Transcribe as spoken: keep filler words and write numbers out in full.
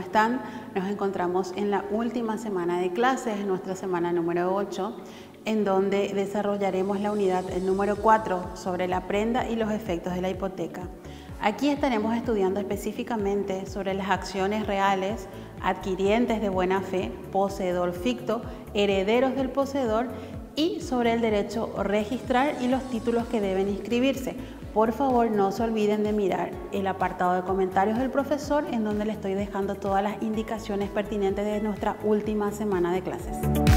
están? Nos encontramos en la última semana de clases, nuestra semana número ocho, en donde desarrollaremos la unidad número cuatro sobre la prenda y los efectos de la hipoteca. Aquí estaremos estudiando específicamente sobre las acciones reales, adquirientes de buena fe, poseedor ficto, herederos del poseedor y sobre el derecho registral y los títulos que deben inscribirse. Por favor, no se olviden de mirar el apartado de comentarios del profesor, en donde le estoy dejando todas las indicaciones pertinentes de nuestra última semana de clases.